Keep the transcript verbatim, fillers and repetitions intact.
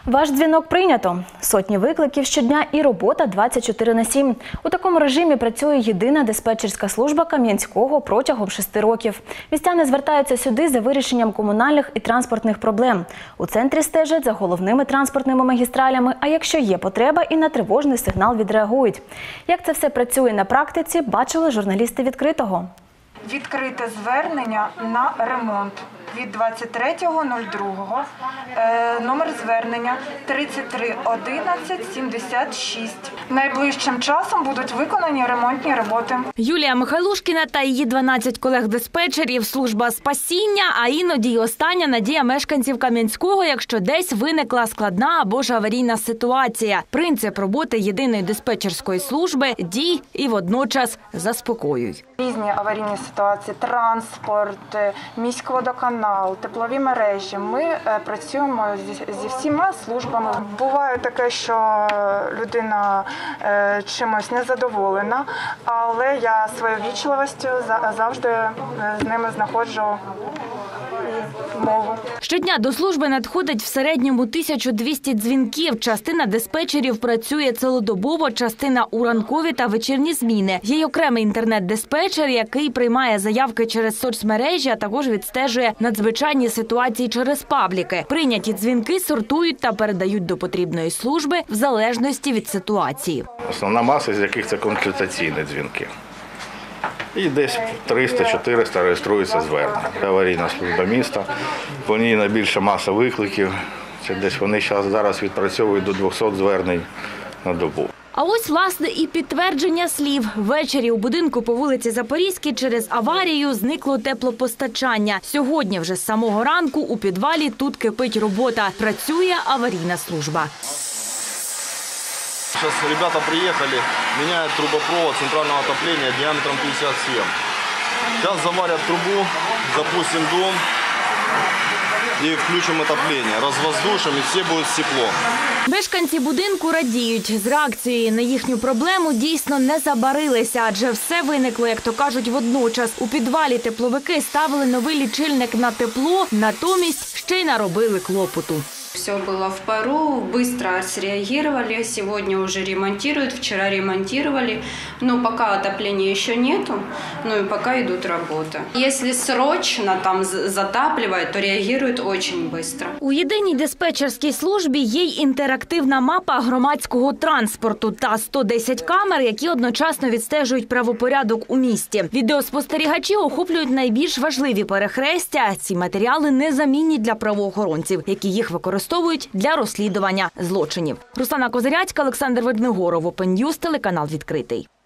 Ваш дзвінок прийнято. Сотні викликів щодня і робота двадцять чотири на сім. У такому режимі працює єдина диспетчерська служба Кам'янського протягом шести років. Містяни звертаються сюди за вирішенням комунальних і транспортних проблем. У центрі стежать за головними транспортними магістралями, а якщо є потреба, і на тривожний сигнал відреагують. Як це все працює на практиці, бачили журналісти «Відкритого». Відкрите звернення на ремонт від двадцять третього другого, е, номер звернення тридцять три одинадцять сімдесят шість. Найближчим часом будуть виконані ремонтні роботи. Юлія Михайлушкіна та її дванадцять колег-диспетчерів – служба спасіння, а іноді й остання надія мешканців Кам'янського, якщо десь виникла складна або ж аварійна ситуація. Принцип роботи єдиної диспетчерської служби – дій і водночас заспокоюй. Різні аварійні ситуації, транспорт, міськводоканал, теплові мережі. Ми працюємо зі, зі всіма службами. Буває таке, що людина е, чимось незадоволена, але я своєю вічливістю завжди з ними знаходжу мову. Щодня до служби надходить в середньому тисячу двісті дзвінків. Частина диспетчерів працює цілодобово, частина у ранкові та вечірні зміни. Є й окремий інтернет-диспетчер, який приймає заявки через соцмережі, а також відстежує надзвичайні ситуації через пабліки. Прийняті дзвінки сортують та передають до потрібної служби в залежності від ситуації. Основна маса з яких це консультаційні дзвінки. І десь триста-чотириста реєструється звернення. Аварійна служба міста, по ній найбільша маса викликів. Це десь вони зараз відпрацьовують до двохсот звернень на добу. А ось, власне, і підтвердження слів. Ввечері у будинку по вулиці Запорізькій через аварію зникло теплопостачання. Сьогодні вже з самого ранку у підвалі тут кипить робота. Працює аварійна служба. Сейчас ребята приехали, меняют трубопровод центрального отопления диаметром пятьдесят семь. Сейчас заварят трубу, запустим дом и включим отопление. Развоздушим, и все будет тепло. Мешканці будинку радіють. З реакцією на їхню проблему дійсно не забарилися, адже все виникло, як то кажуть, водночас. У підвалі тепловики ставили новий лічильник на тепло, натомість ще й наробили клопоту. Все было в пару, быстро среагировали, сегодня уже ремонтируют, вчера ремонтировали, но пока отопления еще нету, ну и пока идут работы. Если срочно там затапливают, то реагируют очень быстро. У єдиній диспетчерській службі є й інтерактивна мапа громадського транспорту та сто десять камер, які одночасно відстежують правопорядок у місті. Відеоспостерігачі охоплюють найбільш важливі перехрестя. Ці матеріали незамінні для правоохоронців, які їх використовують використовують для розслідування злочинів. Руслана Козиряцька, Олександр Ведмигоров, Open News, телеканал «Відкритий».